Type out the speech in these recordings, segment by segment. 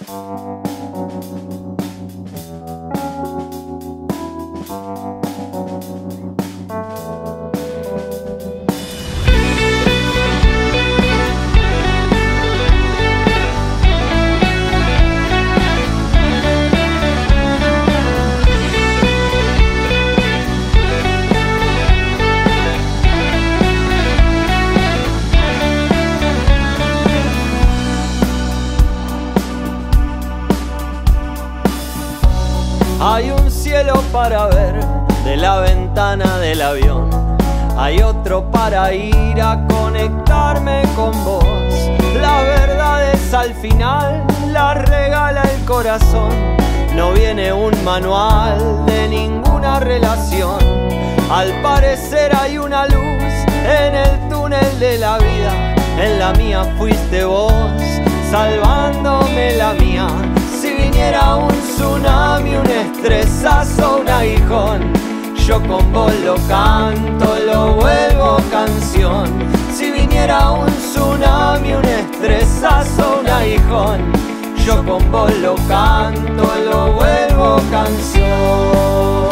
Hay un cielo para ver de la ventana del avión, hay otro para ir a conectarme con vos. Las verdades al final las regala el corazón, no viene un manual de ninguna relación. Al parecer hay una luz en el túnel de la vida, en la mía fuiste vos, salvándome la mía. Si viniera un tsunami, un estresazo, un aguijón, yo con vos lo canto, lo vuelvo canción. Si viniera un tsunami, un estresazo, un aguijón, yo con vos lo canto, lo vuelvo canción.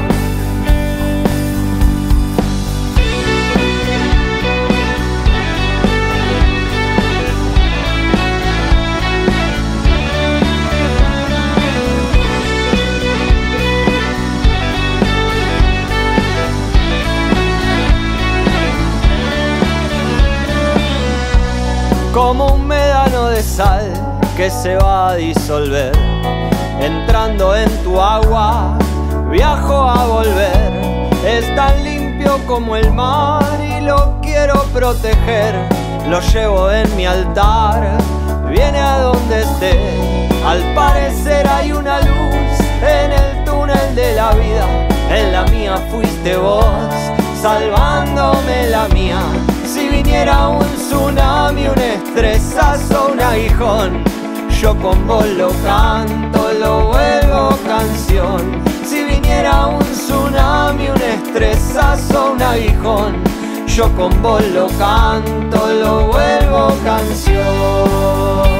Como un médano de sal que se va a disolver, entrando en tu agua, viajo a volver. Es tan limpio como el mar y lo quiero proteger. Lo llevo en mi altar, viene a donde esté. Al parecer hay una luz en el túnel de la vida, en la mía fuiste vos, salvándome la mía. Si viniera un tsunami, un estresazo, un aguijón, yo con vos lo canto, lo vuelvo canción. Si viniera un tsunami, un estresazo, un aguijón, yo con vos lo canto, lo vuelvo canción.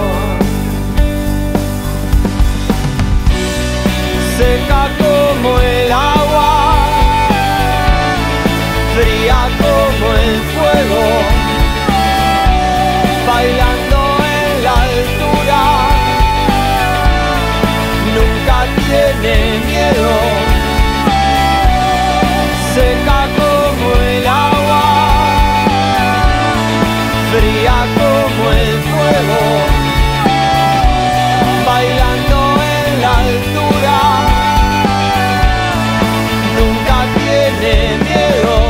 Seca como el agua, fría como el fuego, bailando en la altura, nunca tiene miedo. Seca como el agua, fría como el fuego, bailando en la altura, nunca tiene miedo.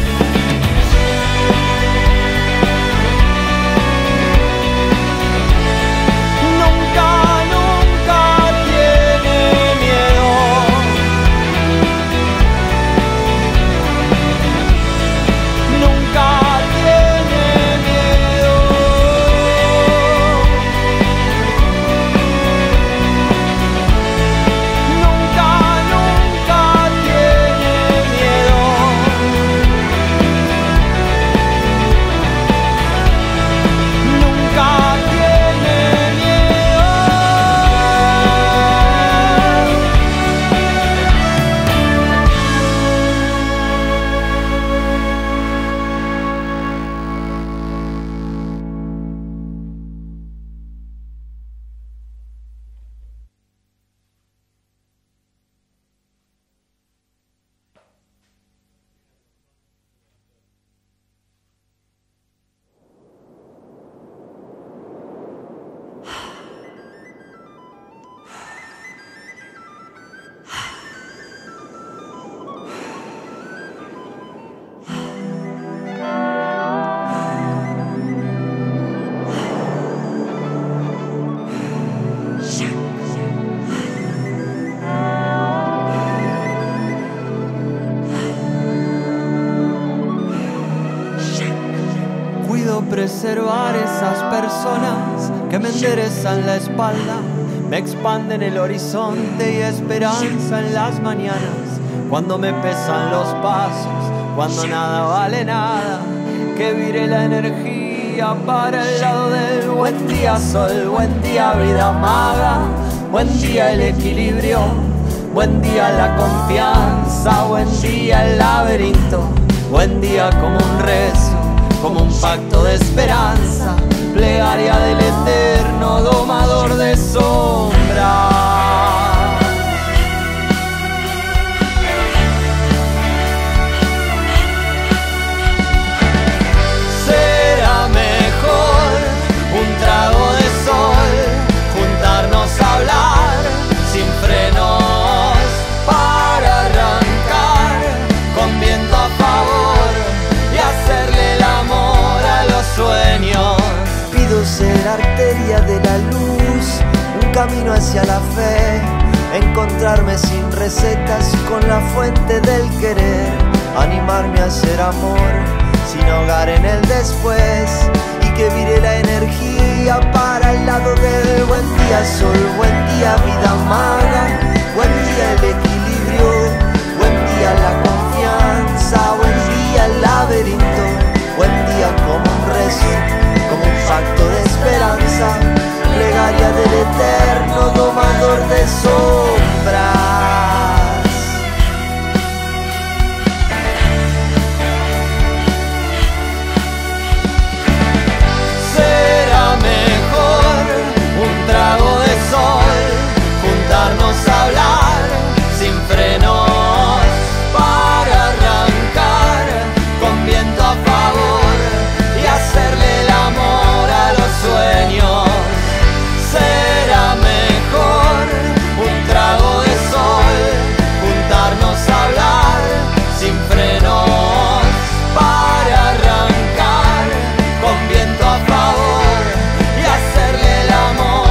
Preservar esas personas que me enderezan la espalda, me expanden el horizonte y esperanza en las mañanas. Cuando me pesan los pasos, cuando nada vale nada, que vire la energía día para el lado del buen día sol, buen día vida maga, buen día el equilibrio, buen día la confianza, buen día el laberinto, buen día como un rezo, como un pacto de esperanza, plegaria del eterno domador de sombras. Un trago de sol, juntarnos a hablar sin frenos para arrancar con viento a favor y hacerle el amor a los sueños. Pido ser arteria de la luz, un camino hacia la fe, encontrarme sin recetas con la fuente del querer, animarme a hacer amor sin ahogar en el después, que vire la energía para el lado del buen día sol, buen día vida maga, buen día el equilibrio, buen día la confianza, buen día el laberinto, buen día como un rezo, como un pacto de esperanza, plegaria del eterno domador de sombras. Trago de sol, juntarnos a hablar sin frenos para arrancar con viento a favor y hacerle el amor a los sueños. Será mejor un trago de sol, juntarnos a hablar sin frenos para arrancar con viento a favor y hacerle el amor.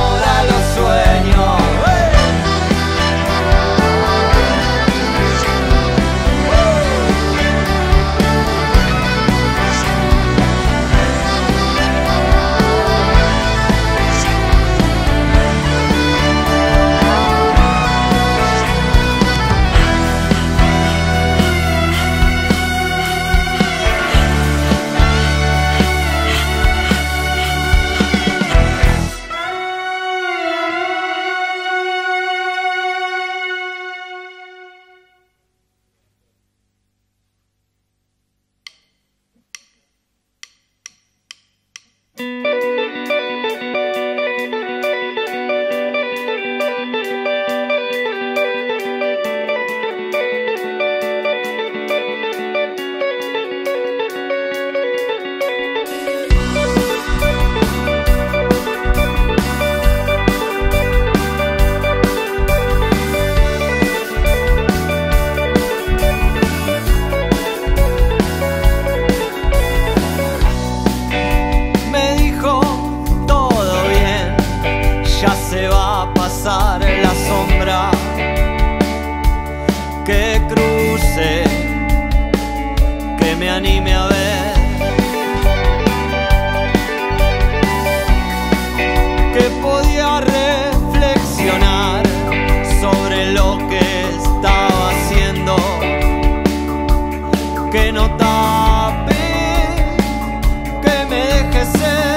La sombra que cruce, que me anime a ver, que podía reflexionar sobre lo que estaba haciendo, que no tape, que me deje ser.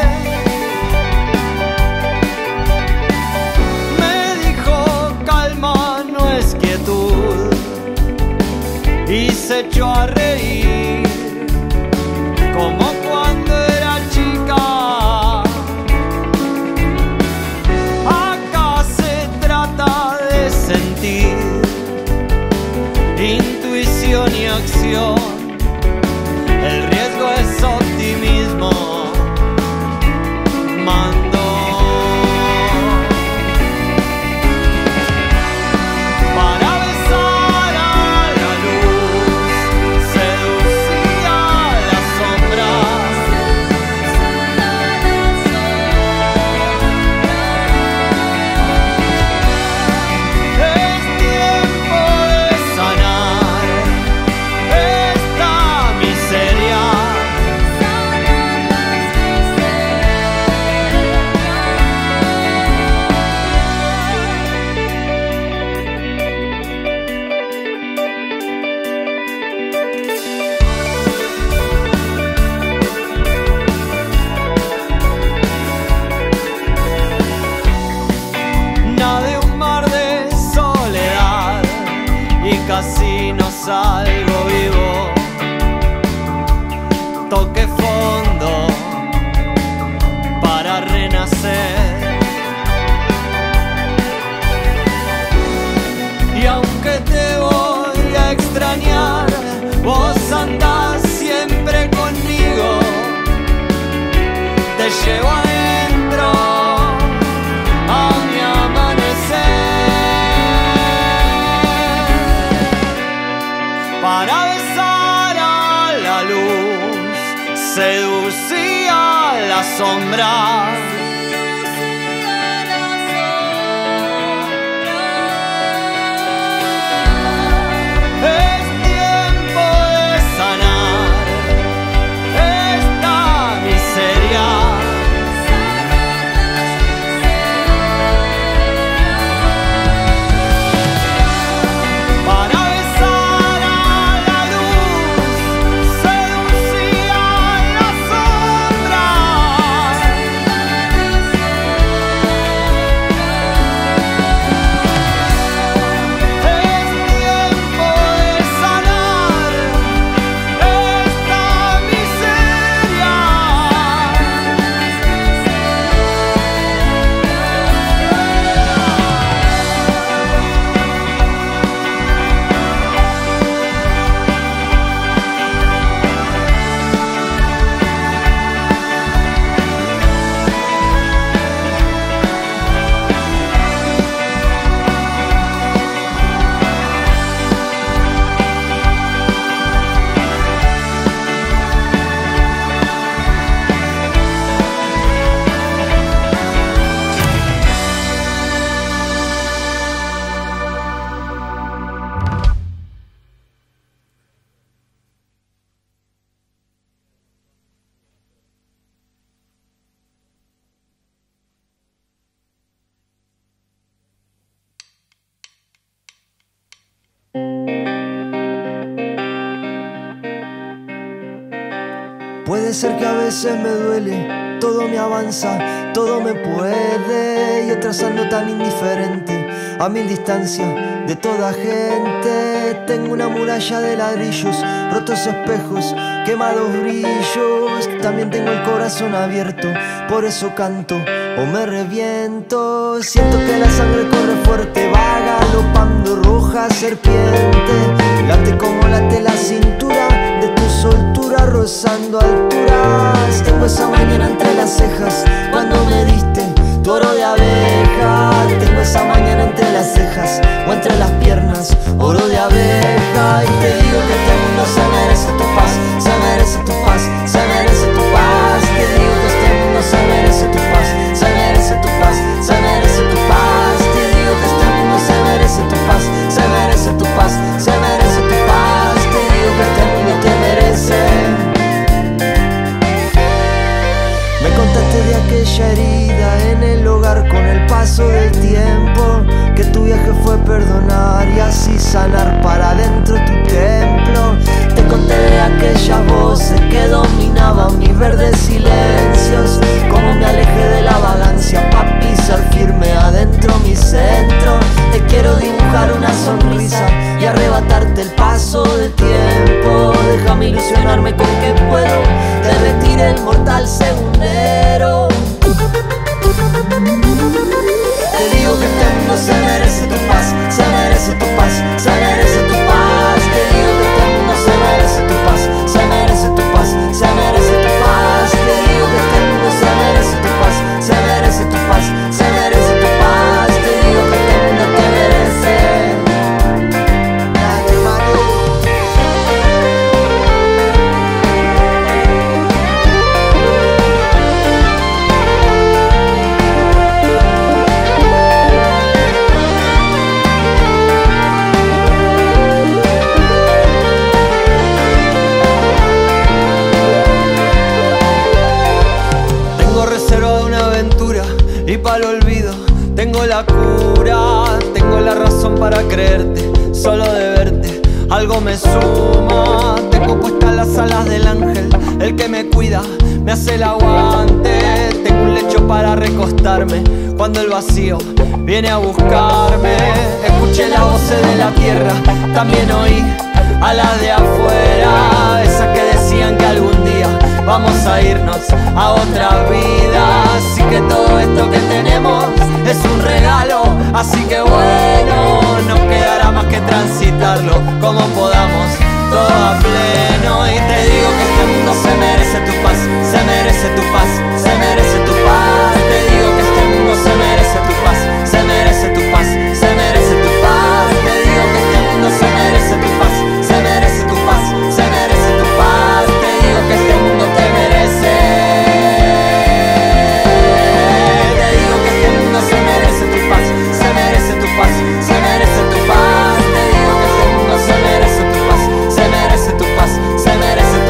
Y se echó a reír como cuando era chica. Acá se trata de sentir intuición y acción. El riesgo es optimismo. Mando es tiempo de sanar. casi no salgo vivo. Toqué fondo para renacer. Y aunque te voy a extrañar, vos andás siempre conmigo. Te llevo adentro a mi amanecer, para besar a la luz, seducir a la sombra. Puede ser que a veces me duele, todo me avanza, todo me puede, y otras ando tan indiferente, a mil distancias de toda gente. Tengo una muralla de ladrillos, rotos espejos, quemados brillos. También tengo el corazón abierto, por eso canto o me reviento. Siento que la sangre corre fuerte, va galopando roja serpiente. Late como late la cintura de tu soltura, rozando alturas. Tengo esa mañana entre las cejas, cuando me diste tu oro de abeja. Tengo esa mañana entre las cejas o entre las piernas, oro de abeja. Y te digo que este mundo se merece tu paz, se merece tu paz, se merece tu paz. Te digo que este mundo se merece tu paz, se merece tu paz, se merece tu paz. Te digo que este mundo se merece tu paz, se merece tu paz, se merece tu paz. Te digo que este mundo te merece. Me contaste de aquella herida en el hogar con el paso del tiempo, que tu viaje fue perdonar y así sanar para dentro tu templo. Te conté de aquellas voces que dominaban mis verdes silencios, cómo me alejé de la vagancia pa' pisar firme adentro mi centro. Te quiero dibujar una sonrisa y arrebatarte el paso del tiempo. Déjame ilusionarme con que puedo derretir el mortal segundero. Te digo que este mundo se merece tu paz, se merece tu paz, se merece tu paz. Te digo que este mundo se merece tu paz, se merece tu paz, se merece tu paz. Te digo que este mundo se merece tu paz, se merece tu paz, se merece tu paz. Te digo que este mundo te merece. Y para el olvido tengo la cura, tengo la razón para creerte, solo de verte algo me suma. Tengo puestas las alas del ángel, el que me cuida, me hace el aguante. tengo un lecho para recostarme cuando el vacío viene a buscarme. Escuché las voces de la tierra, también oí a las de afuera, esas que decían que algún día vamos a irnos a otra vida. Así que todo esto que tenemos es un regalo, así que bueno, nos quedará más que transitarlo como podamos, todo a pleno. Y te digo que este mundo se merece tu paz, se merece tu paz, se merece tu paz. Te digo que este mundo se merece tu paz, se merece tu paz, se merece tu paz. Te digo que este mundo se merece tu paz, se merece tu paz, se merece tu paz. Te digo que este mundo te merece. Te digo que este mundo se merece tu paz, se merece tu paz, se merece tu paz. Te digo que este mundo se merece tu paz, se merece tu paz, se merece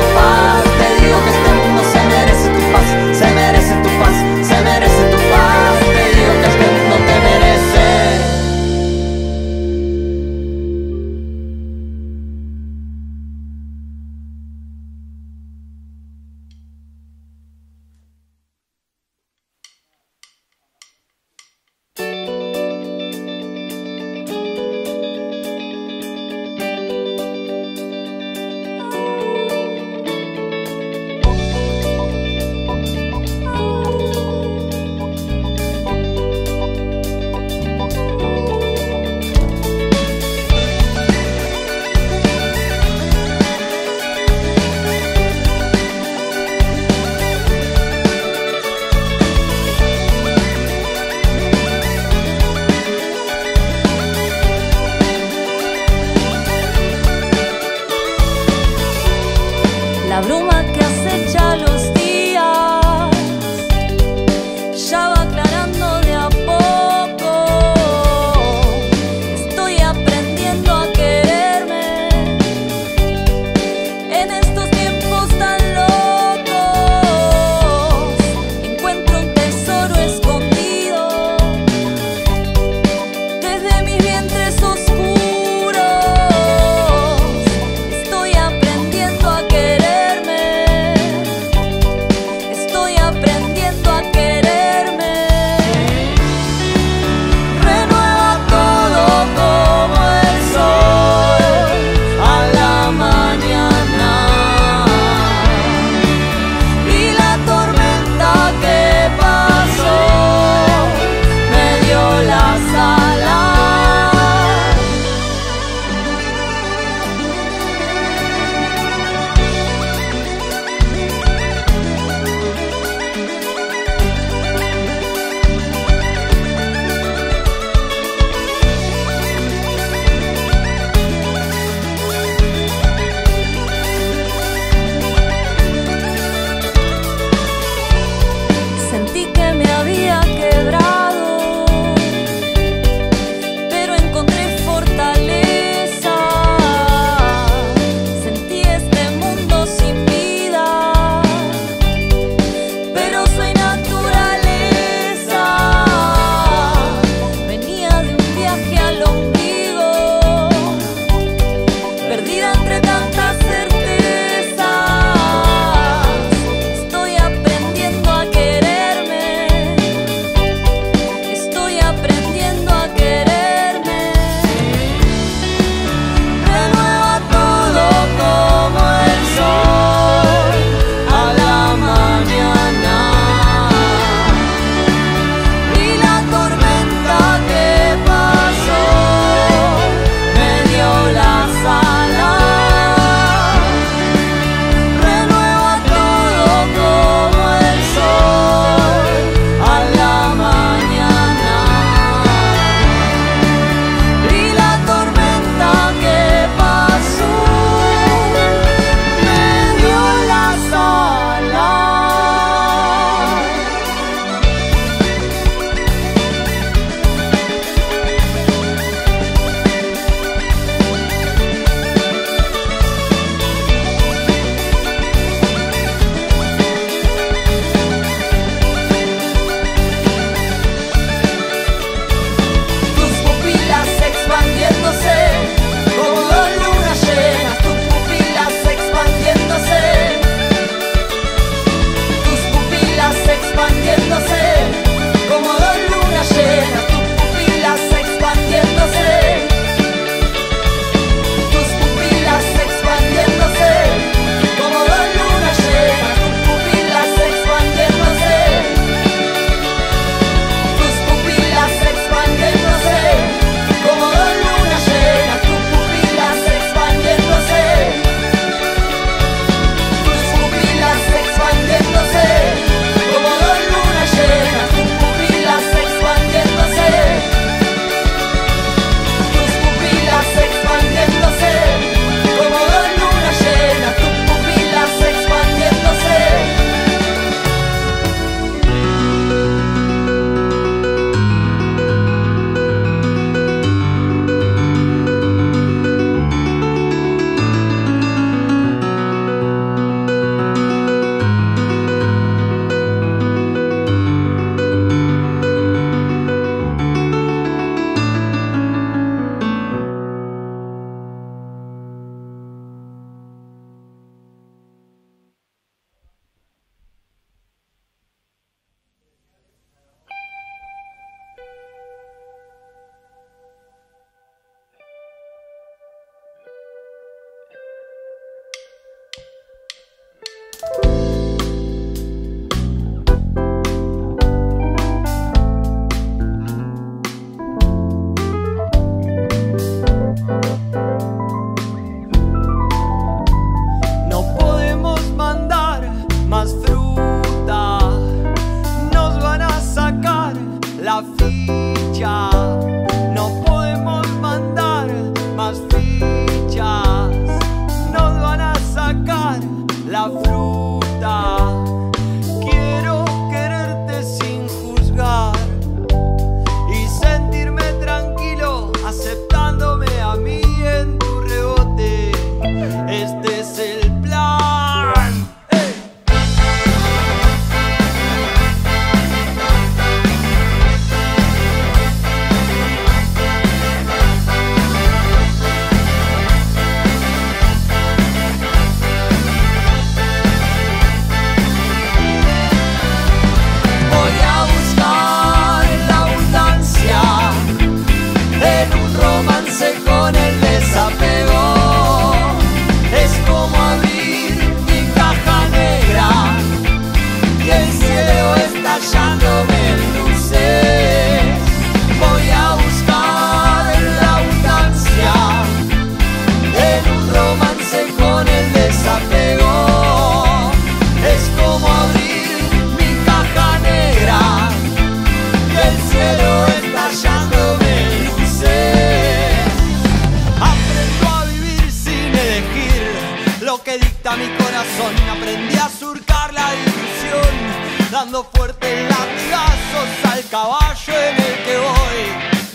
lo que dicta mi corazón. Aprendí a surcar la ilusión, dando fuertes latigazos al caballo en el que voy.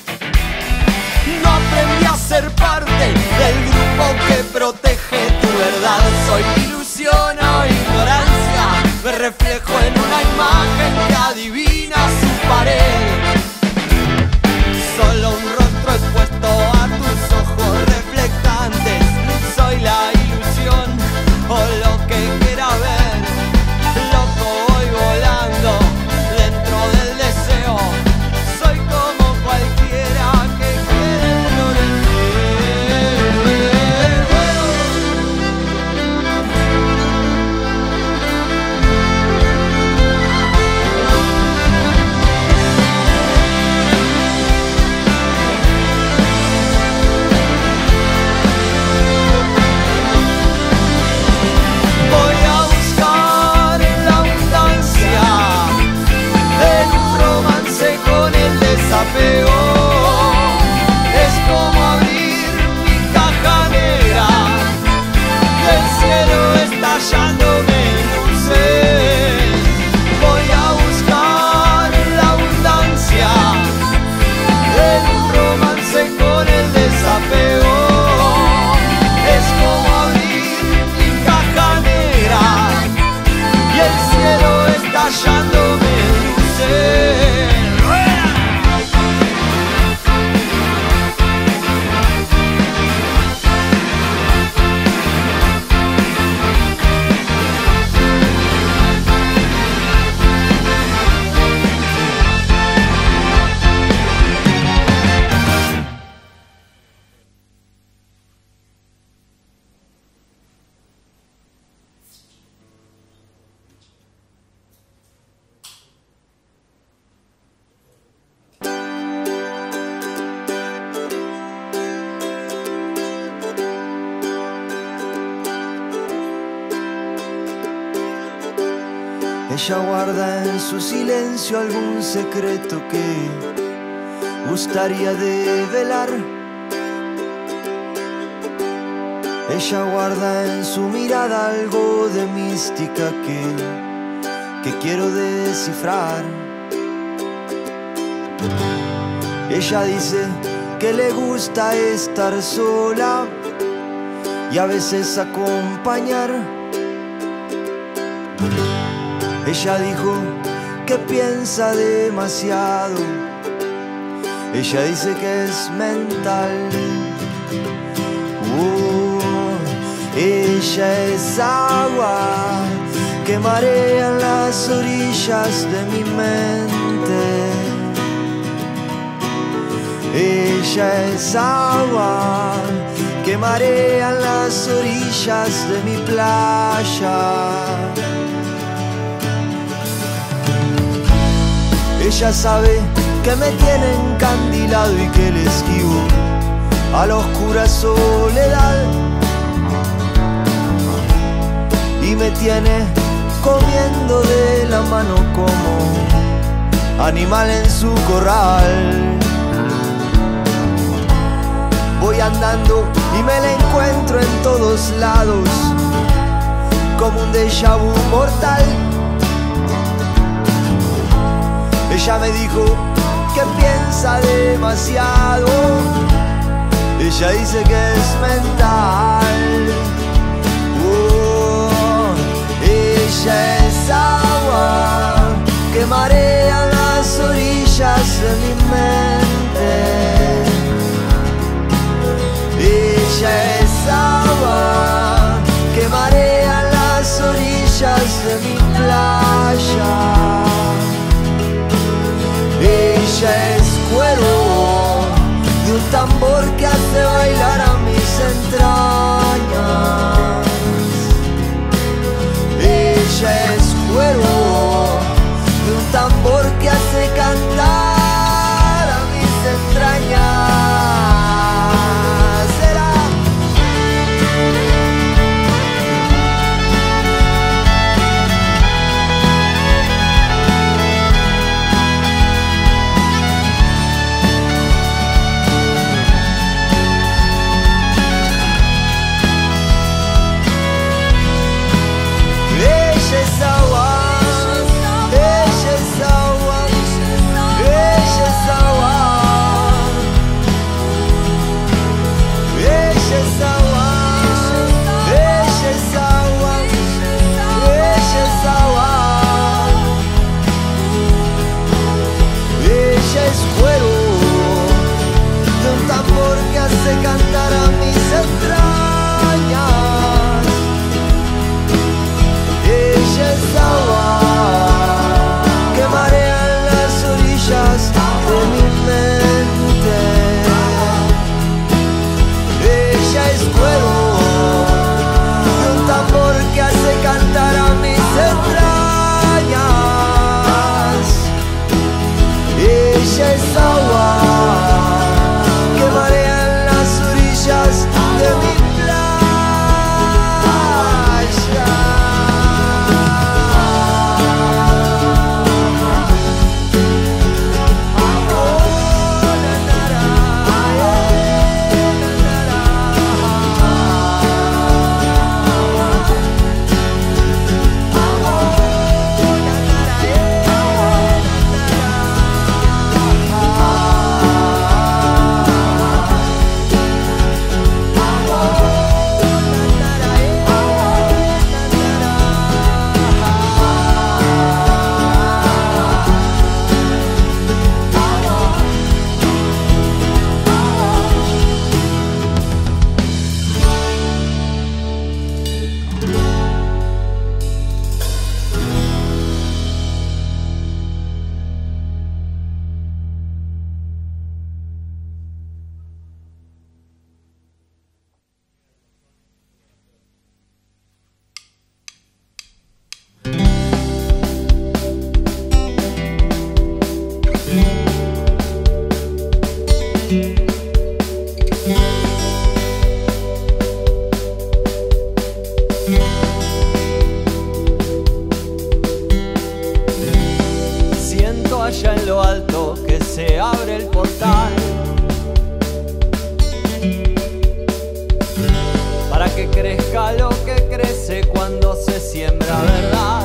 No aprendí a ser parte del grupo que protege tu verdad. Soy ilusión o ignorancia, me reflejo en una imagen que adivina su pared. Solo un rostro expuesto a tus ojos reflectantes. Soy la ilusión o lo que quiera ver. Loco voy volando dentro del deseo. Soy como cualquiera que quiere desapego. Es como abrir mi caja negra y el cielo estallándome en luces. Voy a buscar la abundancia en un romance con el desapego. Es como abrir mi caja negra y el cielo estallándome en luces. Ella guarda en su silencio algún secreto que gustaría develar. Ella guarda en su mirada algo de mística que quiero descifrar. Ella dice que le gusta estar sola y a veces acompañar. Ella dijo que piensa demasiado. Ella dice que es mental. Ella es agua que marea en las orillas de mi mente. Ella es agua que marea en las orillas de mi playa. Ella sabe que me tiene encandilado y que le esquivo a la oscura soledad. Y me tiene comiendo de la mano como animal en su corral. Voy andando y me la encuentro en todos lados, como un déjà vu mortal. Ella me dijo que piensa demasiado. Ella dice que es mental. Ella es agua que marea las orillas de mi mente. Ella es agua que marea las orillas de mi playa. Ella es cuero de un tambor que hace bailar a mis entrañas. Ella es cuero de un tambor que hace cantar a mis entrañas. crezca lo que crece cuando se siembra verdad.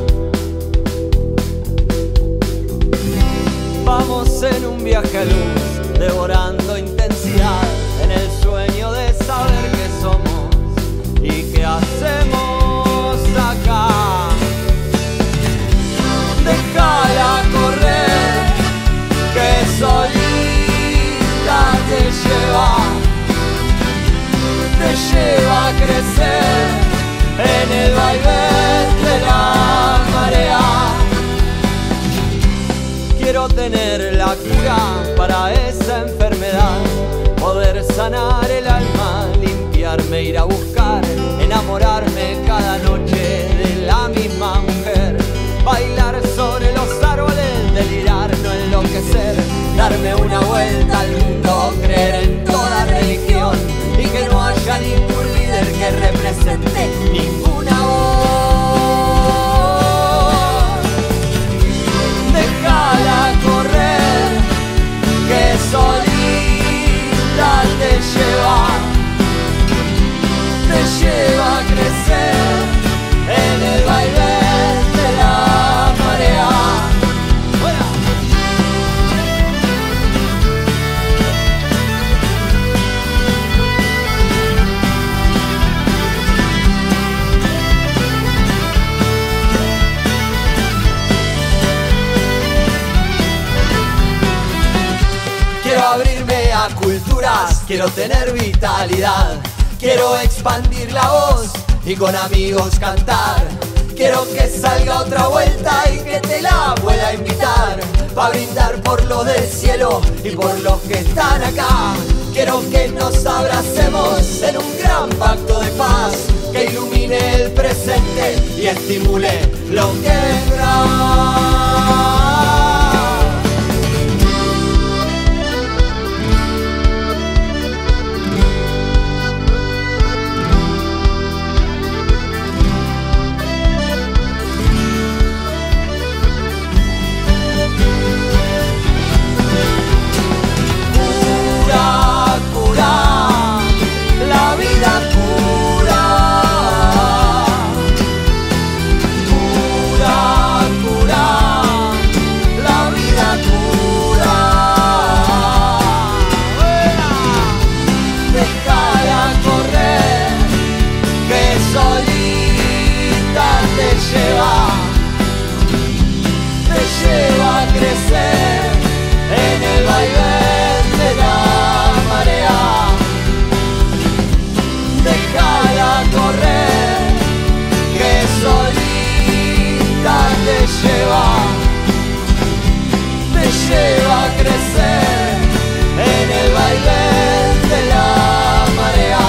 Vamos en un viaje a luz, devorando intensidad, en el sueño de saber qué somos y qué hacemos acá. Déjala correr, que solita te lleva a crecer en el vaivén de la marea. Quiero tener la cura para esa enfermedad, poder sanar el alma, limpiarme, ir a buscar, enamorarme cada noche de la misma mujer, bailar sobre los árboles, delirar, no enloquecer, darme una vuelta al mundo, creer en toda religión y que no haya ningún líder que represente ninguna voz. Déjala correr, que solita te lleva a crecer en el vaivén de la marea. Quiero abrirme a culturas, quiero tener vitalidad, quiero expandir la voz y con amigos cantar. Quiero que salga otra vuelta y que te la pueda invitar, pa' brindar por los del cielo y por los que están acá. Quiero que nos abracemos en un gran pacto de paz, que ilumine el presente y estimule lo que vendrá. Lleva a crecer en el vaivén de la marea. Déjala correr, que solita te lleva a crecer en el vaivén de la marea.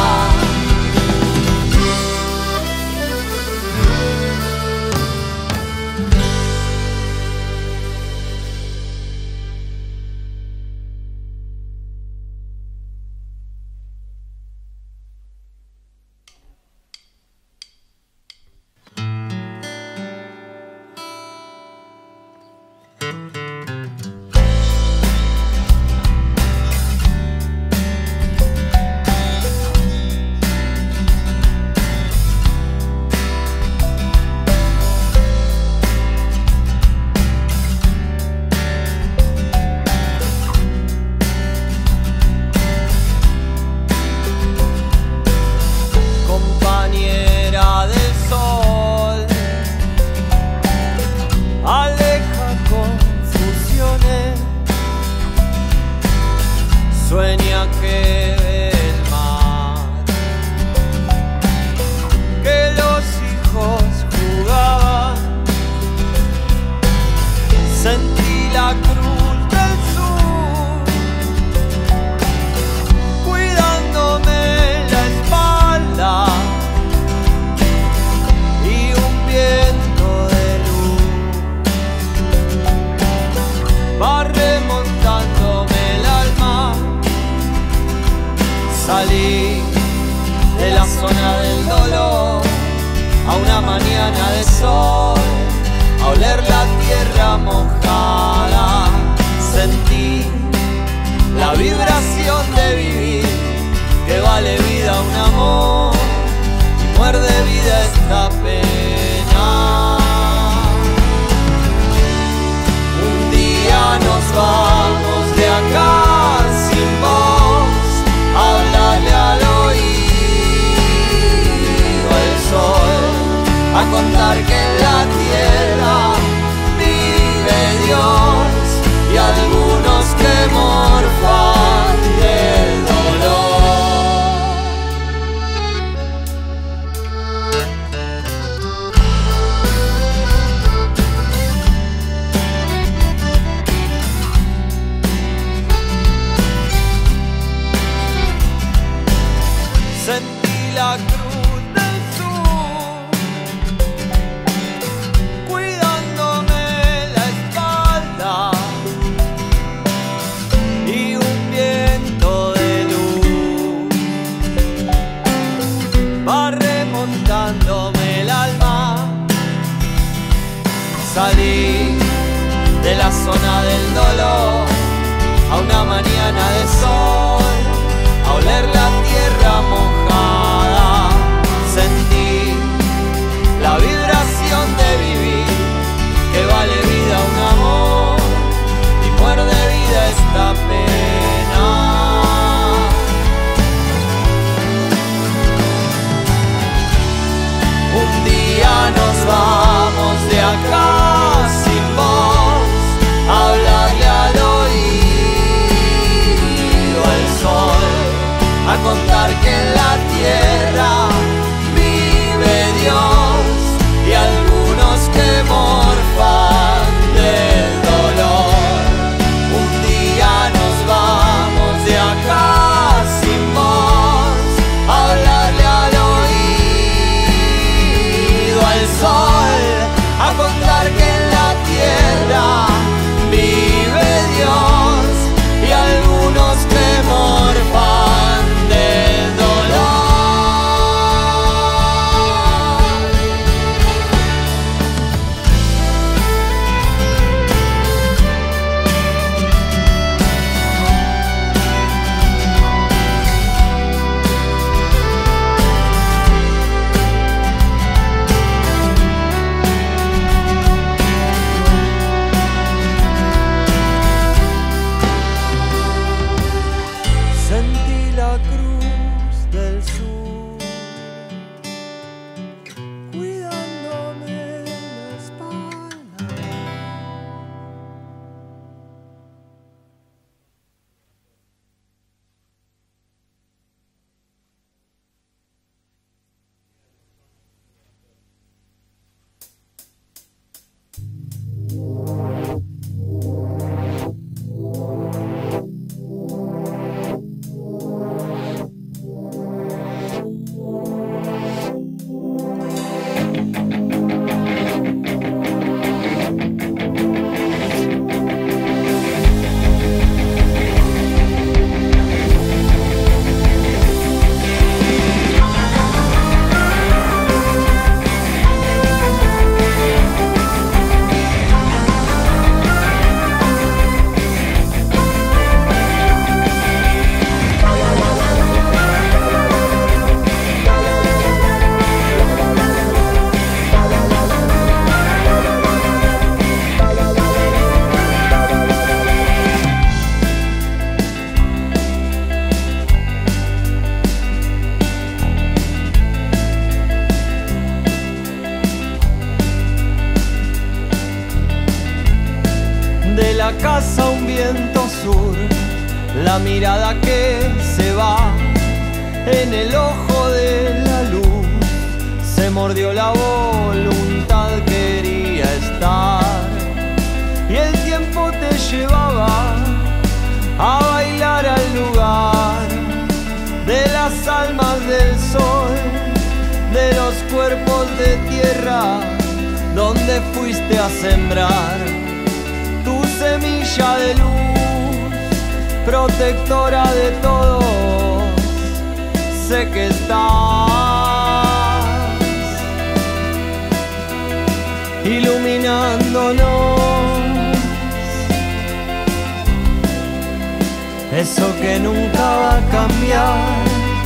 Salí de la zona del dolor a una mañana de sol, a oler la tierra mojada. Sentí la vibración de vivir, que vale vida un amor Salí de la zona del dolor a una mañana de sol, a oler la tierra mojada. Sentí la vibración de vivir, que vale vida un amor y muerde vida esta pena. Un día nos vamos de acá sin voz, a hablarle al oído al sol, a contar que en la tierra vive Dios y algunos que morfan del dolor. Un día nos vamos de acá sin voz, a hablarle al oído al sol, a contar que en la tierra vive Dios y algunos que morfan del dolor. Sentí la cruz del sur cuidándome la espalda. De la casa un viento sur, la mirada que se va en el ojo de la luz, se mordió la voluntad, quería estar y el tiempo te llevaba a bailar al lugar de las almas del sol, de los cuerpos de tierra donde fuiste a sembrar tu semilla de luz, protectora de todos, sé que estás iluminándonos, eso que nunca va a cambiar,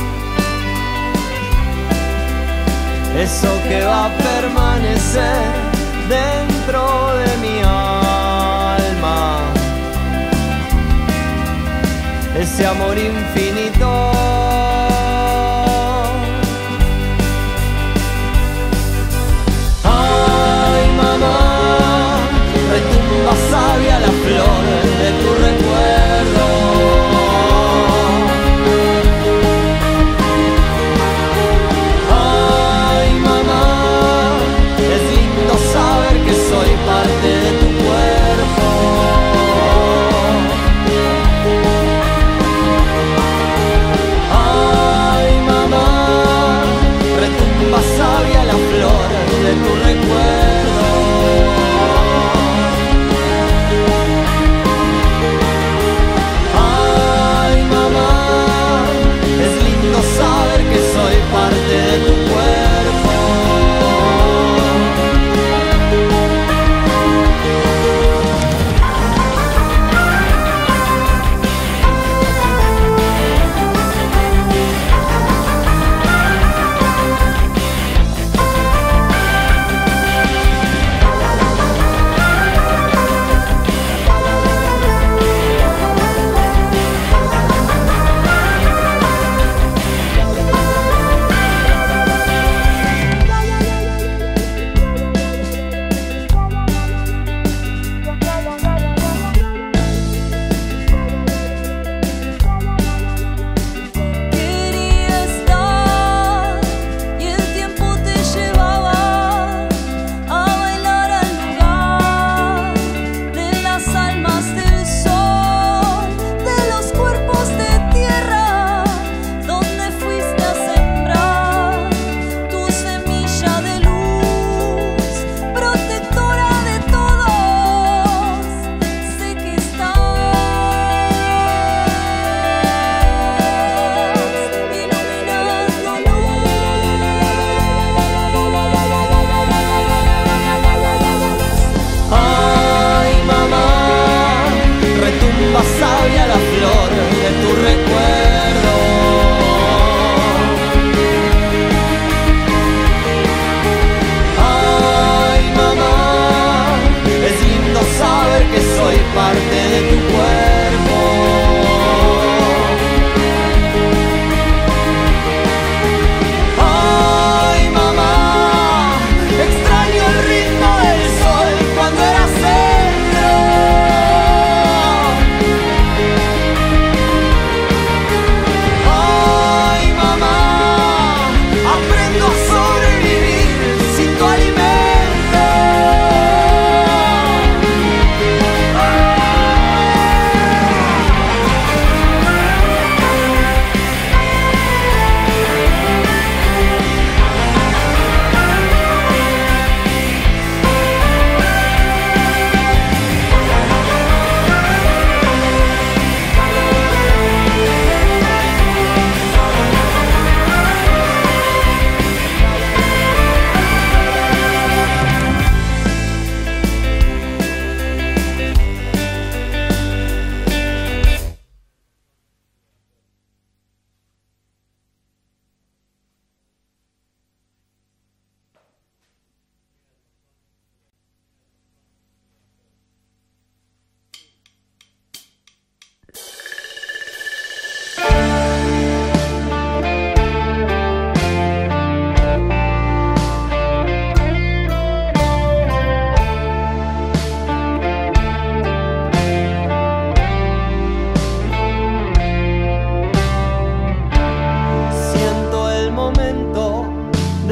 eso que va a permanecer dentro de mi alma, ese amor infinito. Ay, mamá, retumba sabia la flor de tu recuerdo. Ay, mamá, es lindo saber que soy parte de tu cuerpo.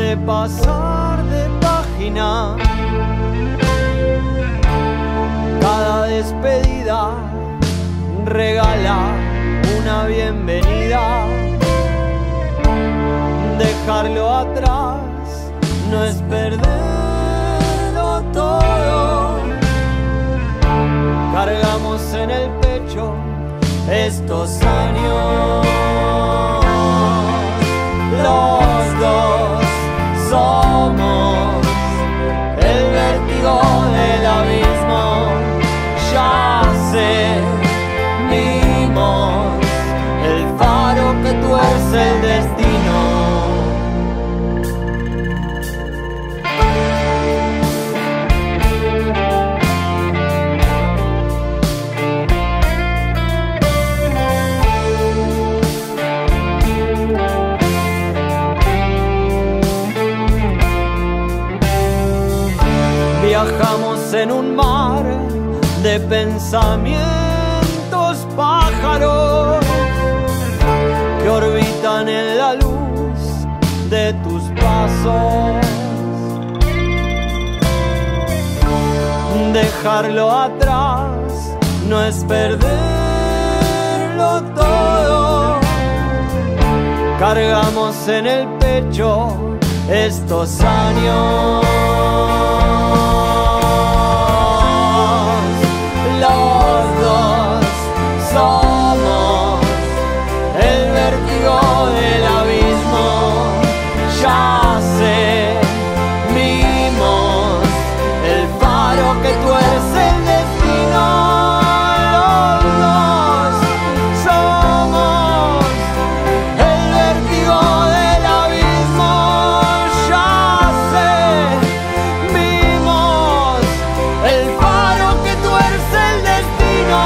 de pasar de página. Cada despedida regala una bienvenida. Dejarlo atrás no es perderlo todo. Cargamos en el pecho estos años. Los dos somos el vértigo del abismo. Ya seguimos el faro que tuerce el destino. Viajamos en un mar de pensamientos pájaros que orbitan en la luz de tus pasos. Dejarlo atrás no es perderlo todo. Cargamos en el pecho estos años. Los dos somos el vértigo del abismo. Ya seguimos el faro que tuerce el destino. Los dos somos el vértigo del abismo. Ya seguimos el faro que tuerce el destino.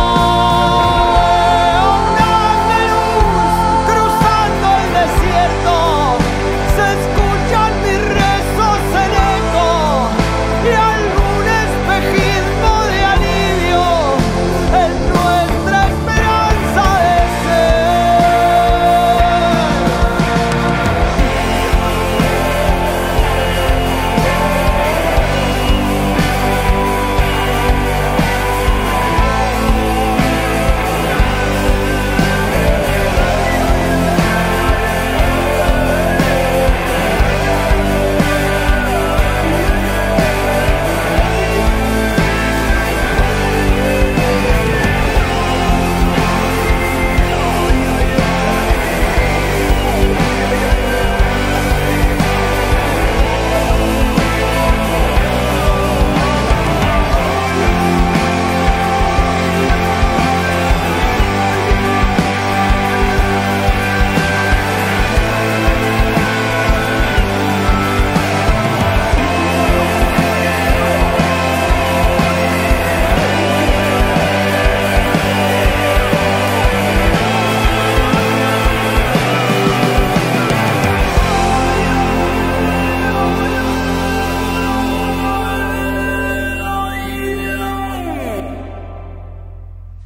Un haz de luz cruzando el desierto. Se escuchan mis rezos en eco y algún espejismo de alivio en nuestra esperanza de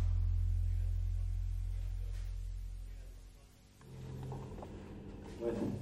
Bueno.